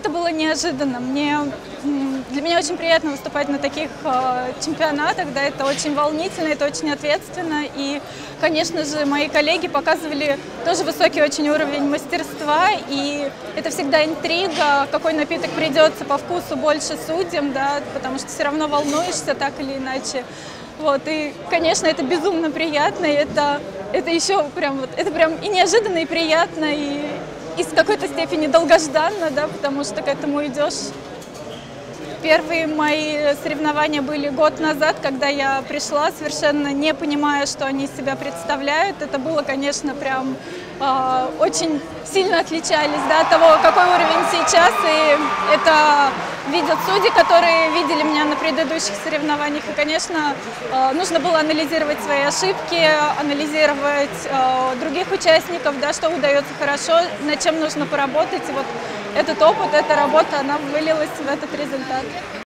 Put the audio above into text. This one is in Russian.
это было неожиданно. Для меня очень приятно выступать на таких чемпионатах, да, это очень волнительно, это очень ответственно. И, конечно же, мои коллеги показывали тоже высокий очень уровень мастерства, и это всегда интрига, какой напиток придется по вкусу больше судьям, да, потому что все равно волнуешься так или иначе. Вот, и, конечно, это безумно приятно, и это еще прям, это прям и неожиданно, и приятно, и в какой-то степени долгожданно, да, потому что к этому идешь. Первые мои соревнования были год назад, когда я пришла, совершенно не понимая, что они из себя представляют. Это было, конечно, прям очень сильно отличались, да, от того, какой уровень сейчас. И это видят судьи, которые видели меня на предыдущих соревнованиях. И, конечно, нужно было анализировать свои ошибки, анализировать других участников, да, что удается хорошо, над чем нужно поработать. И вот этот опыт, эта работа, она вылилась в этот результат.